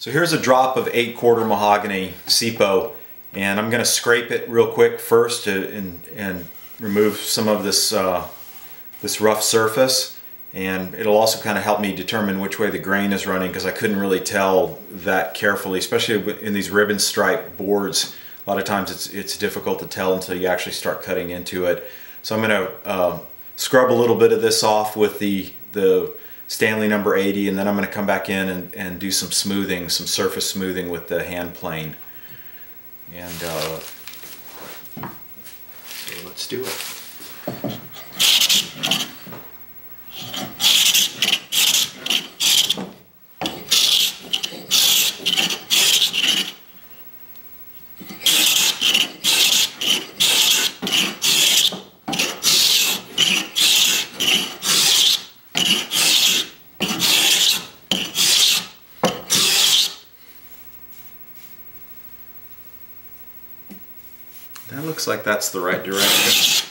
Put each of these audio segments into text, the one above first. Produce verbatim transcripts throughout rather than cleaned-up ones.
So here's a drop of eight quarter mahogany S I P O, and I'm going to scrape it real quick first to, and, and remove some of this, uh, this rough surface, and it'll also kind of help me determine which way the grain is running, because I couldn't really tell that carefully, especially in these ribbon stripe boards. A lot of times it's, it's difficult to tell until you actually start cutting into it. So I'm going to uh, scrub a little bit of this off with the, the Stanley number eighty, and then I'm going to come back in and, and do some smoothing, some surface smoothing with the hand plane. And uh, so let's do it. That looks like that's the right direction.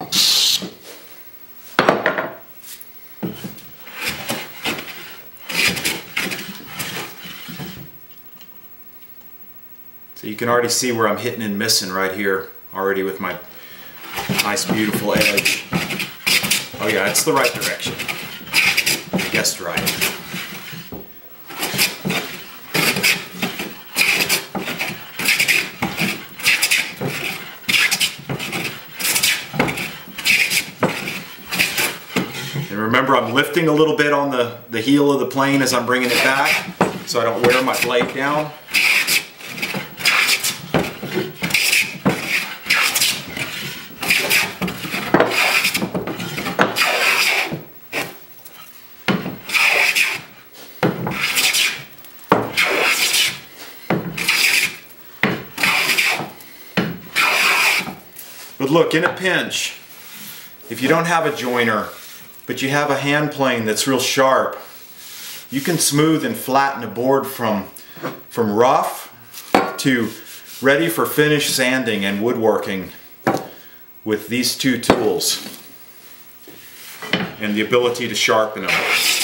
So you can already see where I'm hitting and missing right here already with my nice beautiful edge. Oh yeah, it's the right direction. I guessed right. And remember, I'm lifting a little bit on the, the heel of the plane as I'm bringing it back, so I don't wear my blade down. But look, in a pinch, if you don't have a joiner, but you have a hand plane that's real sharp, you can smooth and flatten a board from, from rough to ready for finish sanding and woodworking with these two tools and the ability to sharpen them.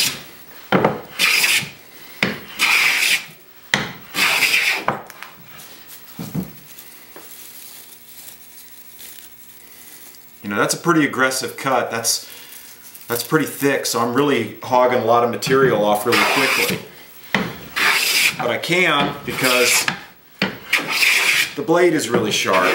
You know, that's a pretty aggressive cut. That's That's pretty thick, so I'm really hogging a lot of material off really quickly. But I can because the blade is really sharp.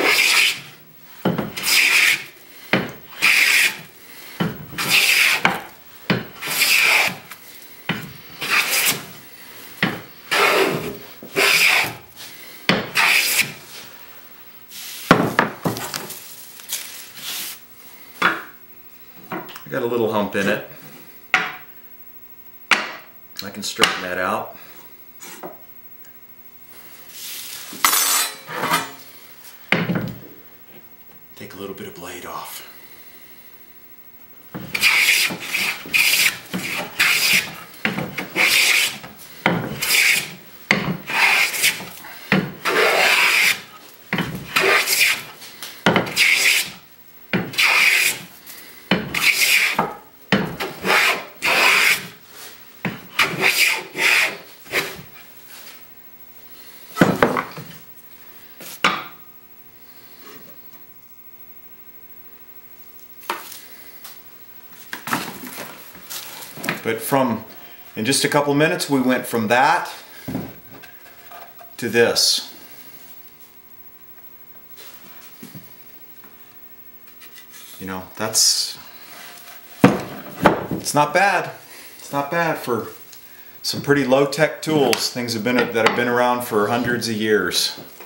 I got a little hump in it. I can straighten that out. Take a little bit of blade off. But from, in just a couple minutes, we went from that to this. You know, that's, it's not bad. It's not bad for some pretty low-tech tools, things have been, that have been around for hundreds of years.